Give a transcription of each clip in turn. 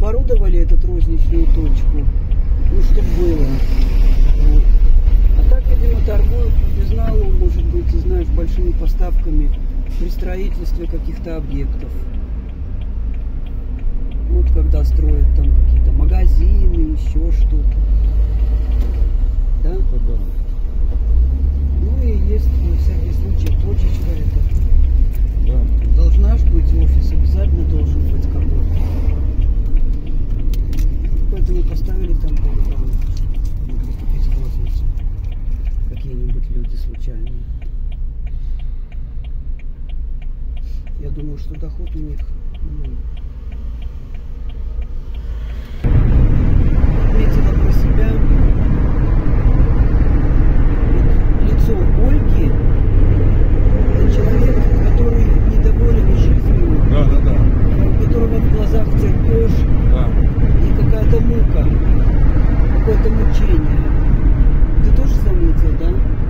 оборудовали эту розничную точку, ну, чтобы было. Вот. А так, видимо, торгуют по безналу, может быть, ты знаешь, большими поставками при строительстве каких-то объектов. Вот когда строят там какие-то магазины, еще что-то. Да? Да. Ну и есть на всякий случай точечка это. Да. Должна же быть офис, обязательно должен быть какой-то. Поэтому поставили там полуком, могли купить в розницу какие-нибудь люди случайные. Я думаю, что доход у них, отметила про себя. Вот лицо Ольги — это человек, который недоволен жизнью, Да. у которого в глазах терпешь Да. и какая-то мука, какое-то мучение. Ты тоже заметил, да?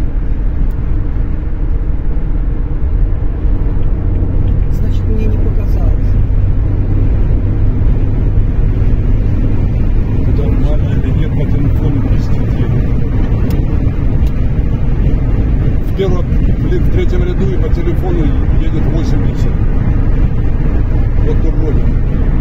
Значит, мне не показалось. Нормально или нет, по телефону посетили. В третьем ряду и по телефону едет 80. Вот уродин.